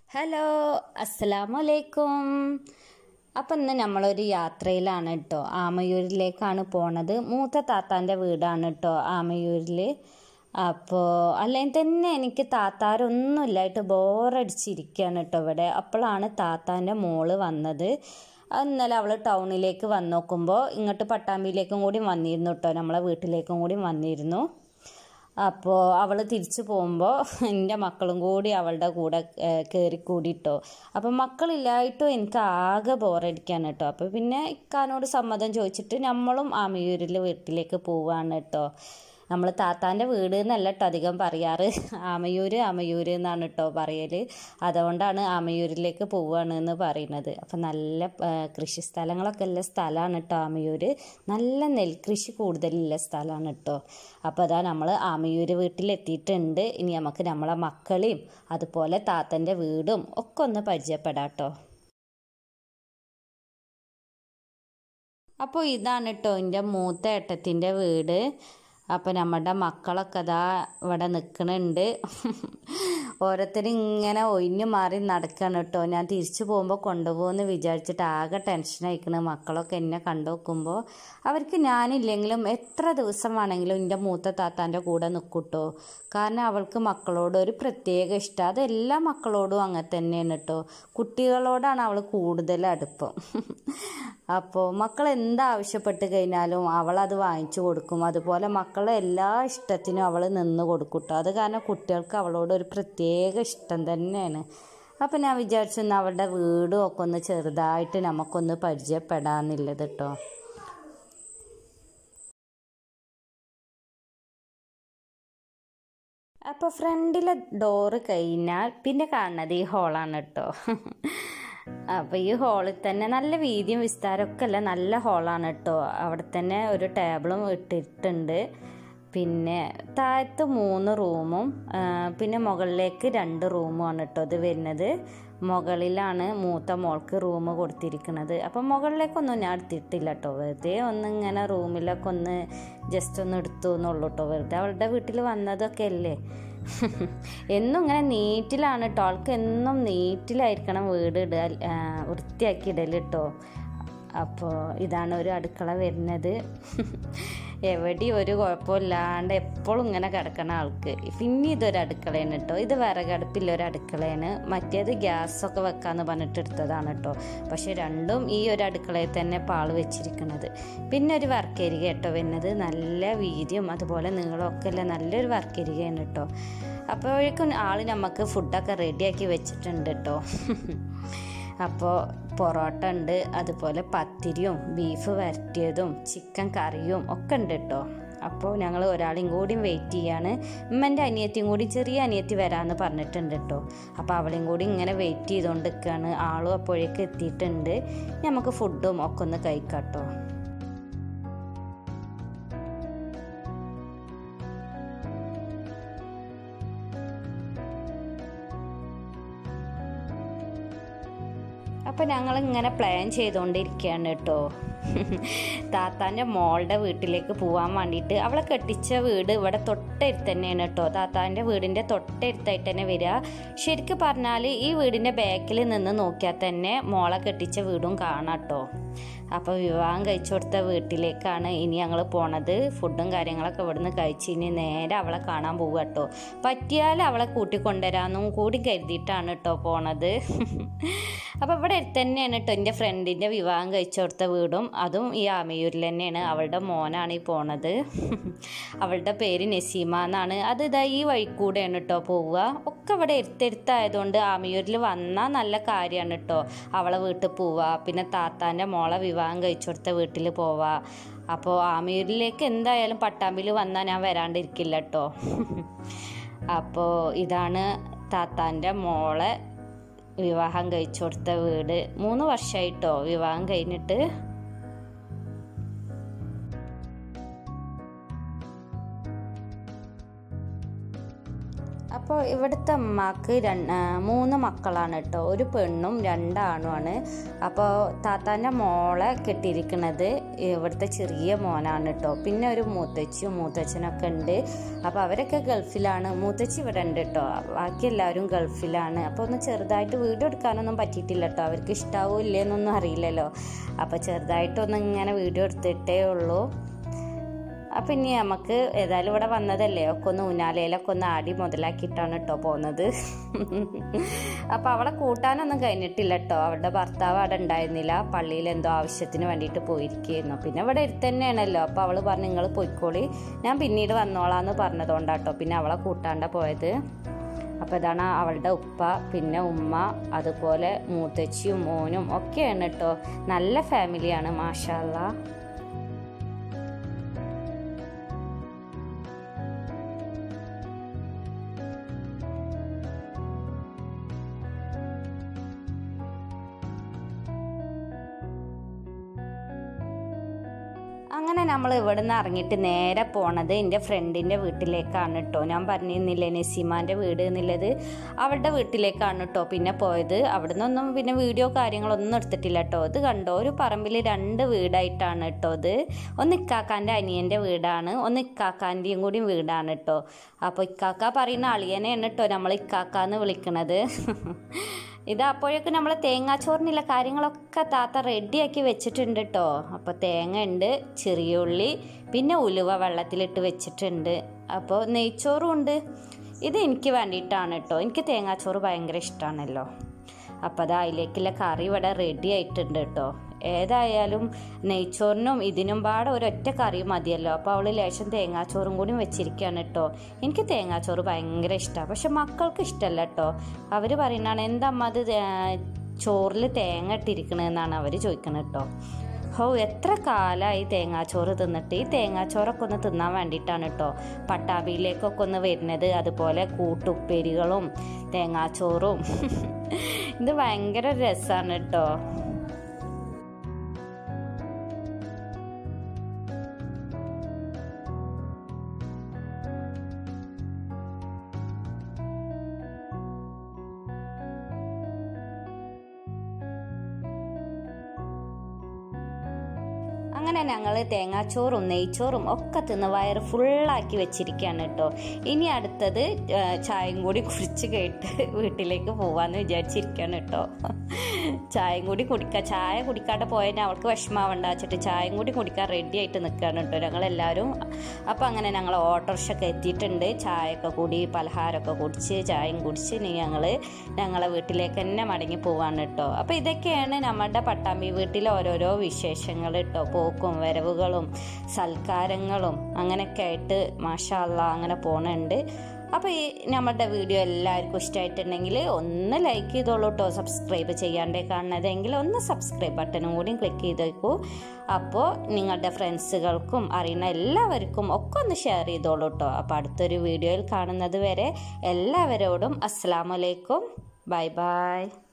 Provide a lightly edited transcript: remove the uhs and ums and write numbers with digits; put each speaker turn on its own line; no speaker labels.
Hello, അസ്സലാമലൈക്കും. അപ്പം ഇന്ന് നമ്മളൊരു യാത്രയിലാണ് കേട്ടോ. ആമയൂരിലേക്കാണ് പോണത്. മൂത്ത താത്താൻ്റെ വീടാണ് കേട്ടോ ആമയൂരിൽ. അപ്പോൾ അല്ലെങ്കിൽ തന്നെ എനിക്ക് താത്താരൊന്നുമില്ലായിട്ട് ബോറടിച്ചിരിക്കുകയാണ് കേട്ടോ ഇവിടെ. അപ്പോഴാണ് താത്താൻ്റെ മോള് വന്നത്. ഇന്നലെ അവൾ ടൗണിലേക്ക് വന്ന് നോക്കുമ്പോൾ ഇങ്ങോട്ട് പട്ടാമ്പിയിലേക്കും കൂടി വന്നിരുന്നു കേട്ടോ, നമ്മളെ വീട്ടിലേക്കും കൂടി വന്നിരുന്നു. അപ്പോൾ അവൾ തിരിച്ചു പോകുമ്പോൾ എൻ്റെ മക്കളും കൂടി അവളുടെ കൂടെ കയറിക്കൂടിട്ടോ. അപ്പം മക്കളില്ലായിട്ടും എനിക്ക് ആകെ ബോറടിക്കാണ് കേട്ടോ. അപ്പോൾ പിന്നെ ഇക്കാനോട് സമ്മതം ചോദിച്ചിട്ട് നമ്മളും ആമയൂരിൽ വീട്ടിലേക്ക് പോവാണ് കേട്ടോ. നമ്മൾ താത്താൻ്റെ വീട് എന്നല്ല കേട്ടോ അധികം പറയാറ്, ആമയൂർ എന്നാണ് കേട്ടോ പറയൽ. അതുകൊണ്ടാണ് ആമയൂരിലേക്ക് പോവുകയാണ് എന്ന് പറയുന്നത്. അപ്പം നല്ല കൃഷി സ്ഥലങ്ങളൊക്കെ ഉള്ള സ്ഥലമാണ് കേട്ടോ ആമയൂർ. നല്ല നെൽകൃഷി കൂടുതലുള്ള സ്ഥലമാണ് കേട്ടോ. അപ്പോൾ അതാ നമ്മൾ ആമയൂർ വീട്ടിലെത്തിയിട്ടുണ്ട്. ഇനി നമുക്ക് നമ്മളെ മക്കളെയും അതുപോലെ താത്തൻ്റെ വീടും ഒക്കെ ഒന്ന് പരിചയപ്പെടാം കേട്ടോ. അപ്പോൾ ഇതാണ് കേട്ടോ എൻ്റെ മൂത്ത ഏട്ടത്തിൻ്റെ വീട്. അപ്പോൾ നമ്മുടെ മക്കളൊക്കെ അതാ ഇവിടെ നിൽക്കണുണ്ട്. ഓരോരുത്തരും ഇങ്ങനെ ഒഴിഞ്ഞു മാറി നടക്കണം കേട്ടോ. ഞാൻ തിരിച്ചു പോകുമ്പോൾ കൊണ്ടുപോകുമെന്ന് വിചാരിച്ചിട്ട് ആകെ ടെൻഷനായിക്കണ്. മക്കളൊക്കെ എന്നെ കണ്ടു നോക്കുമ്പോൾ അവർക്ക് ഞാനില്ലെങ്കിലും എത്ര ദിവസം വേണമെങ്കിലും എൻ്റെ മൂത്ത താത്താൻ്റെ കൂടെ നിൽക്കൂട്ടോ. കാരണം അവൾക്ക് മക്കളോട് ഒരു പ്രത്യേക ഇഷ്ടം. അത് എല്ലാ മക്കളോടും അങ്ങനെ തന്നെയാണ് കേട്ടോ. കുട്ടികളോടാണ് അവൾ കൂടുതൽ അടുപ്പം. അപ്പോൾ മക്കൾ എന്താവശ്യപ്പെട്ട് കഴിഞ്ഞാലും അവളത് വാങ്ങിച്ചു കൊടുക്കും. അതുപോലെ മക്കളെ എല്ലാ ഇഷ്ടത്തിനും അവൾ നിന്ന് കൊടുക്കും. അത് കാരണം കുട്ടികൾക്ക് അവളോട് ഒരു പ്രത്യേക ഇഷ്ടം തന്നെയാണ്. അപ്പം ഞാൻ വിചാരിച്ചു അവളുടെ വീടും ഒക്കെ ഒന്ന് ചെറുതായിട്ട് നമുക്കൊന്ന് പരിചയപ്പെടാമെന്നുള്ളത് കേട്ടോ. അപ്പോൾ ഫ്രണ്ടിലെ ഡോറ് കഴിഞ്ഞാൽ പിന്നെ കാണുന്നത് ഈ ഹോളാണ് കേട്ടോ. അപ്പോൾ ഈ ഹാളിൽ തന്നെ നല്ല വീതിയും വിസ്താരമൊക്കെ അല്ല, നല്ല ഹാളാണ് കേട്ടോ. അവിടെ തന്നെ ഒരു ടേബിളും ഇട്ടിട്ടുണ്ട്. പിന്നെ താഴത്ത് 3 റൂമും പിന്നെ മുകളിലേക്ക് 2 റൂമുമാണ് കേട്ടോ ഇത് വരുന്നത്. മുകളിലാണ് മൂത്ത മോൾക്ക് റൂം കൊടുത്തിരിക്കുന്നത്. അപ്പം മുകളിലേക്കൊന്നും ഞാൻ എടുത്തിട്ടില്ല കേട്ടോ. വെറുതെ ഒന്നിങ്ങനെ റൂമിലൊക്കെ ഒന്ന് ജസ്റ്റ് ഒന്ന് എടുത്തു എന്നുള്ളൂ കേട്ടോ. വെറുതെ അവളുടെ വീട്ടിൽ വന്നതൊക്കെ അല്ലേ. എന്നും ഇങ്ങനെ നീറ്റിലാണ് കേട്ടോ. ആൾക്ക് എന്നും നീറ്റിലായിരിക്കണം വീട് ഇടുക, വൃത്തിയാക്കി ഇടൽ കേട്ടോ. അപ്പോൾ ഇതാണ് ഒരു അടുക്കള വരുന്നത്. എവിടെയും ഒരു കുഴപ്പമില്ലാണ്ട് എപ്പോഴും ഇങ്ങനെ കിടക്കണ ആൾക്ക്. പിന്നെ ഇതൊരു അടുക്കളയാണ് കേട്ടോ. ഇത് വിറകടുപ്പില്ലൊരു അടുക്കളയാണ്. മറ്റേത് ഗ്യാസൊക്കെ വെക്കാമെന്ന് പറഞ്ഞിട്ട് എടുത്തതാണ് കേട്ടോ. പക്ഷെ രണ്ടും ഈ ഒരു അടുക്കളയിൽ തന്നെ പാള് വെച്ചിരിക്കുന്നത്. പിന്നെ ഒരു വർക്കരിക കേട്ടോ വരുന്നത്. നല്ല വീതിയും അതുപോലെ നീളമൊക്കെ അല്ല, നല്ലൊരു വർക്കരികയാണ് കേട്ടോ. അപ്പോഴേക്കും ആൾ നമുക്ക് ഫുഡൊക്കെ റെഡിയാക്കി വെച്ചിട്ടുണ്ട് കേട്ടോ. അപ്പോൾ പൊറോട്ട ഉണ്ട്, അതുപോലെ പത്തിരിയും ബീഫ് വരട്ടിയതും ചിക്കൻ കറിയും ഒക്കെ ഉണ്ട് കേട്ടോ. അപ്പോൾ ഞങ്ങൾ ഒരാളെയും കൂടിയും വെയിറ്റ് ചെയ്യാണ്. ഉമ്മൻ്റെ അനിയത്തിയും കൂടി, ചെറിയ അനിയത്തി വരാമെന്ന് പറഞ്ഞിട്ടുണ്ട് കേട്ടോ. അപ്പോൾ അവളെയും കൂടി ഇങ്ങനെ വെയിറ്റ് ചെയ്തുകൊണ്ട് നിൽക്കുകയാണ്. ആളും അപ്പോഴേക്ക് എത്തിയിട്ടുണ്ട്. നമുക്ക് ഫുഡും ഒക്കെ ഒന്ന് കഴിക്കാം കേട്ടോ. അപ്പം ഞങ്ങളിങ്ങനെ പ്ലാൻ ചെയ്തുകൊണ്ടിരിക്കുകയാണ് കേട്ടോ. താത്താൻ്റെ മോളുടെ വീട്ടിലേക്ക് പോകാൻ വേണ്ടിയിട്ട്. അവളെ കെട്ടിച്ച വീട് ഇവിടെ തൊട്ടടുത്ത് തന്നെയാണ് കേട്ടോ. താത്താൻ്റെ വീടിൻ്റെ തൊട്ടടുത്തായിട്ട് തന്നെ വരിക. ശരിക്കും പറഞ്ഞാൽ ഈ വീടിൻ്റെ ബാക്കിൽ നിന്ന് നോക്കിയാൽ തന്നെ മോളെ കെട്ടിച്ച വീടും കാണാം കേട്ടോ. അപ്പോൾ വിവാഹം കഴിച്ചു കൊടുത്ത വീട്ടിലേക്കാണ് ഇനി ഞങ്ങൾ പോണത്. ഫുഡും കാര്യങ്ങളൊക്കെ ഇവിടുന്ന് കഴിച്ച് ഇനി നേരെ അവളെ കാണാൻ പോവുക കേട്ടോ. പറ്റിയാൽ അവളെ കൂട്ടിക്കൊണ്ടുവരാമെന്നും കൂടി കരുതിയിട്ടാണ് കേട്ടോ പോണത്. അപ്പോൾ ഇവിടെ അടുത്ത് തന്നെയാണ് കേട്ടോ എൻ്റെ ഫ്രണ്ടിൻ്റെ വിവാഹം കഴിച്ചു കൊടുത്ത വീടും. അതും ഈ ആമയൂരിൽ തന്നെയാണ്. അവളുടെ മോനാണ് ഈ പോണത്. അവളുടെ പേര് നസീമ എന്നാണ്. അത് ഇതാ ഈ വഴിക്കൂടെയാണ് കേട്ടോ പോവുക. ഒക്കെ ഇവിടെ എടുത്തെടുത്തായതുകൊണ്ട് ആമയൂരിൽ വന്നാൽ നല്ല കാര്യമാണ് കേട്ടോ. അവളെ വീട്ടിൽ പോവുക, പിന്നെ താത്താൻ്റെ മോളെ വിവാഹം കഴിച്ചു കൊടുത്ത വീട്ടിൽ പോവുക. അപ്പോൾ ആമയൂരിലേക്ക് എന്തായാലും പട്ടാമ്പിയിൽ വന്നാൽ ഞാൻ വരാണ്ടിരിക്കില്ല കേട്ടോ. അപ്പോൾ ഇതാണ് താത്താൻ്റെ മോളെ വിവാഹം കഴിച്ചു കൊടുത്ത വീട്. 3 വർഷമായിട്ടോ വിവാഹം കഴിഞ്ഞിട്ട്. അപ്പോൾ ഇവിടുത്തെ അമ്മക്ക് 3 മക്കളാണ് കേട്ടോ, ഒരു പെണ്ണും 2 ആണുമാണ്. അപ്പോൾ താത്താൻ്റെ മോളെ കെട്ടിയിരിക്കുന്നത് ഇവിടുത്തെ ചെറിയ മോനാണ് കേട്ടോ. പിന്നെ ഒരു മൂത്തച്ചിയും മൂത്തച്ഛനൊക്കെ ഉണ്ട്. അപ്പോൾ അവരൊക്കെ ഗൾഫിലാണ്. മൂത്തച്ചി ഇവിടെ ഉണ്ട് കേട്ടോ, ബാക്കി എല്ലാവരും ഗൾഫിലാണ്. അപ്പോൾ ഒന്ന് ചെറുതായിട്ട് വീഡിയോ എടുക്കാനൊന്നും പറ്റിയിട്ടില്ല കേട്ടോ, അവർക്ക് ഇഷ്ടാവോ ഇല്ലേന്നൊന്നും അറിയില്ലല്ലോ. അപ്പോൾ ചെറുതായിട്ടൊന്നും ഇങ്ങനെ വീഡിയോ എടുത്തിട്ടേ ഉള്ളൂ. അപ്പം ഇനി നമുക്ക് ഏതായാലും ഇവിടെ വന്നതല്ലേ, ഒക്കെ ഒന്ന് ഊഞ്ഞാലയിലൊക്കെ ഒന്ന് ആടി മുതലാക്കിയിട്ടാണ് കേട്ടോ പോകുന്നത്. അപ്പം അവളെ കൂട്ടാനൊന്നും കഴിഞ്ഞിട്ടില്ല കേട്ടോ, അവളുടെ ഭർത്താവ് അവിടെ ഉണ്ടായിരുന്നില്ല, പള്ളിയിൽ എന്തോ ആവശ്യത്തിന് വേണ്ടിയിട്ട് പോയിരിക്കുകയായിരുന്നു. പിന്നെ ഇവിടെ അടുത്ത് തന്നെയാണല്ലോ. അപ്പോൾ അവൾ പറഞ്ഞു നിങ്ങൾ പോയിക്കോളി, ഞാൻ പിന്നീട് വന്നോളാന്ന് പറഞ്ഞതുകൊണ്ടാട്ടോ പിന്നെ അവളെ കൂട്ടാണ്ട പോയത്. അപ്പോൾ ഇതാണ് അവളുടെ ഉപ്പ, പിന്നെ ഉമ്മ, അതുപോലെ മൂത്തച്ചിയും മോനും ഒക്കെയാണ് കേട്ടോ. നല്ല ഫാമിലിയാണ് മാഷാ അല്ലാ. അങ്ങനെ നമ്മൾ ഇവിടെ നിന്ന് ഇറങ്ങിയിട്ട് നേരെ പോണത് എൻ്റെ ഫ്രണ്ടിൻ്റെ വീട്ടിലേക്കാണ് കേട്ടോ. ഞാൻ പറഞ്ഞിരുന്നില്ലേ നസീമാൻ്റെ വീട് എന്നുള്ളത്, അവളുടെ വീട്ടിലേക്കാണ് കേട്ടോ പിന്നെ പോയത്. അവിടെ നിന്നൊന്നും പിന്നെ വീഡിയോ കാര്യങ്ങളൊന്നും എടുത്തിട്ടില്ല കേട്ടോ. ഇത് കണ്ടോ, ഒരു പറമ്പിൽ 2 വീടായിട്ടാണ് കേട്ടോ. ഇത് ഒന്ന് ഇക്കാക്കാൻ്റെ അനിയൻ്റെ വീടാണ്, ഒന്ന് ഇക്കാക്കാൻ്റെയും കൂടി വീടാണ് കേട്ടോ. അപ്പോൾ ഇക്കാക്ക പറയുന്ന അളിയനെയാണ് കേട്ടോ നമ്മൾ ഇക്കാക്കാന്ന് വിളിക്കണത്. ഇത് അപ്പോഴേക്കും നമ്മൾ തേങ്ങാച്ചോറിനുള്ള കാര്യങ്ങളൊക്കെ താത്ത റെഡിയാക്കി വെച്ചിട്ടുണ്ട് കേട്ടോ. അപ്പോൾ തേങ്ങ ഉണ്ട്, ചെറിയ ഉള്ളി, പിന്നെ ഉലുവ വെള്ളത്തിലിട്ട് വെച്ചിട്ടുണ്ട്. അപ്പോൾ നെയ്ച്ചോറും ഉണ്ട്. ഇത് എനിക്ക് വേണ്ടിയിട്ടാണ് കേട്ടോ, എനിക്ക് തേങ്ങാച്ചോറ് ഭയങ്കര ഇഷ്ടമാണല്ലോ. അപ്പോൾ അത് അതിലേക്കുള്ള കറി ഇവിടെ റെഡി ആയിട്ടുണ്ട് കേട്ടോ. ഏതായാലും നെയ്ച്ചോറിനും ഇതിനും പാടെ ഒരൊറ്റ കറി മതിയല്ലോ. അപ്പോൾ അവൾ ലേശം തേങ്ങാച്ചോറും കൂടി വെച്ചിരിക്കുകയാണ് കേട്ടോ. എനിക്ക് തേങ്ങാച്ചോറ് ഭയങ്കര ഇഷ്ടമാണ്, പക്ഷെ മക്കൾക്ക് ഇഷ്ടമല്ല കേട്ടോ. അവർ പറയുന്നതാണ് എന്തമ്മ അത് ചോറിൽ തേങ്ങ ഇട്ടിരിക്കണമെന്നാണ് അവർ ചോദിക്കുന്നത് കേട്ടോ. എത്ര കാലമായി തേങ്ങാച്ചോറ് തിന്നിട്ട്. ഈ തേങ്ങാച്ചോറൊക്കെ ഒന്ന് തിന്നാൻ വേണ്ടിയിട്ടാണ് കേട്ടോ പട്ടാമ്പിയിലേക്കൊക്കെ ഒന്ന് വരുന്നത്. അതുപോലെ കൂട്ടുപ്പേരികളും തേങ്ങാച്ചോറും ഇത് ഭയങ്കര രസമാണ് കേട്ടോ. അങ്ങനെ ഞങ്ങൾ തേങ്ങാച്ചോറും നെയ്ച്ചോറും ഒക്കെ തിന്ന് വയറ് ഫുള്ളാക്കി വെച്ചിരിക്കുകയാണ് കേട്ടോ. ഇനി അടുത്തത് ചായയും കൂടി കുടിച്ച് കേട്ട് വീട്ടിലേക്ക് പോവാന്ന് വിചാരിച്ചിരിക്കുകയാണ് കേട്ടോ. ചായയും കൂടി കുടിക്കുക, ചായ കുടിക്കാതെ പോയതിന് അവൾക്ക് വിഷമാവണ്ട വെച്ചിട്ട് ചായയും കൂടി കുടിക്കാൻ റെഡി ആയിട്ട് നിൽക്കുകയാണ് കേട്ടോ ഞങ്ങളെല്ലാവരും. അപ്പോൾ അങ്ങനെ ഞങ്ങൾ ഓട്ടോറിക്ഷയൊക്കെ എത്തിയിട്ടുണ്ട്. ചായയൊക്കെ കൂടി പലഹാരമൊക്കെ കുടിച്ച് ചായയും കുടിച്ച് ഇനി ഞങ്ങളെ വീട്ടിലേക്ക് തന്നെ മടങ്ങി പോവാണ് കേട്ടോ. അപ്പോൾ ഇതൊക്കെയാണ് നമ്മുടെ പട്ടാമ്പി വീട്ടിലെ ഓരോരോ വിശേഷങ്ങൾ കേട്ടോ. പോക്കും വരവുകളും സൽക്കാരങ്ങളും അങ്ങനെയൊക്കെ ആയിട്ട് മാഷാ അല്ലാ അങ്ങനെ പോണുണ്ട്. അപ്പോൾ ഈ നമ്മുടെ വീഡിയോ എല്ലാവർക്കും ഇഷ്ടമായിട്ടുണ്ടെങ്കിൽ ഒന്ന് ലൈക്ക് ചെയ്തോളൂ കേട്ടോ. സബ്സ്ക്രൈബ് ചെയ്യാണ്ടേ കാണുന്നതെങ്കിൽ ഒന്ന് സബ്സ്ക്രൈബ് ബട്ടണും കൂടി ക്ലിക്ക് ചെയ്തേക്കൂ. അപ്പോൾ നിങ്ങളുടെ ഫ്രണ്ട്സുകൾക്കും അറിയുന്ന എല്ലാവർക്കും ഒക്കെ ഒന്ന് ഷെയർ ചെയ്തോളൂ കേട്ടോ. അപ്പോൾ അടുത്തൊരു വീഡിയോയിൽ കാണുന്നത് വരെ എല്ലാവരോടും അസ്സലാമു അലൈക്കും, ബൈ ബൈ.